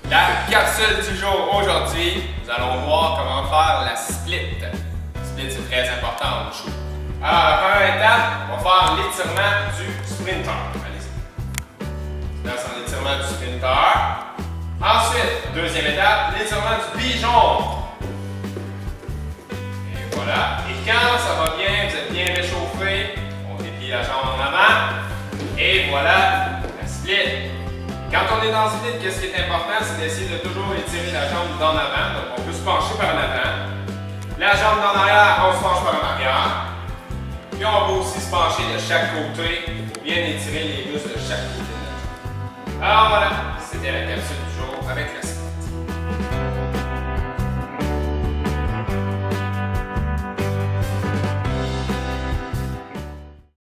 La capsule du jour aujourd'hui, nous allons voir comment faire la split. La split, c'est très important au show. Alors, la première étape, on va faire l'étirement du sprinter. Allez-y. Là, c'est l'étirement du sprinter. Ensuite, deuxième étape, l'étirement du pigeon. Et voilà. Et quand ça va bien, vous êtes bien réchauffé, on déplie la jambe en avant. Et voilà la split. Quand on est dans le split, ce qui est important, c'est d'essayer de toujours étirer la jambe d'en avant. Donc, on peut se pencher par en avant. La jambe d'en arrière, on se penche par en arrière. Puis, on peut aussi se pencher de chaque côté pour bien étirer les muscles de chaque côté. Alors voilà, c'était la capsule du jour avec le